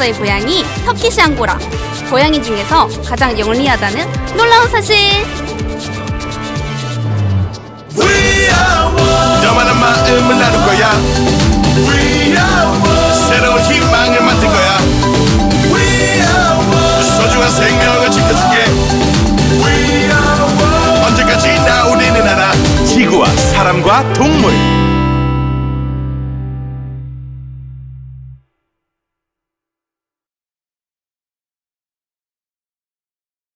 저의 고향이 터키시 앙고라. 고양이 중에서 가장 영리하다는 놀라운 사실. 너만한 마음을 나눌 거야. 새로운 희망을 만들 거야. 소중한 생명을 지켜줄게. 언제까지나 우리는 하나. 지구와 사람과 동물.